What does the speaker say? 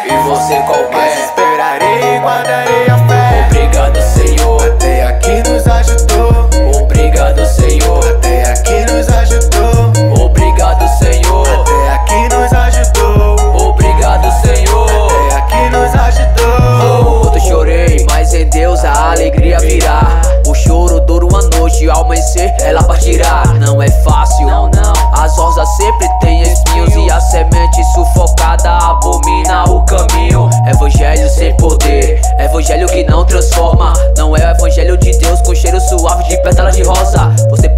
fé e você qualquer. Mas esperarei e guardarei a fé. Obrigado, Senhor, até aqui nos ajudou. obrigado, Senhor, Até aqui nos ajudou. obrigado, Senhor, Até aqui nos ajudou. obrigado, Senhor. Até aqui nos ajudou. Quanto chorei, mas em Deus a alegria virá. O choro dura uma noite, ao amanhecer ela partirá. Não é fácil, não, não. As rosas sempre têm espinhos e a semente sufocada abomina o caminho. Evangelho sem poder, evangelho que não transforma. Não é o evangelho de Deus com cheiro suave de pétalas de rosa. Você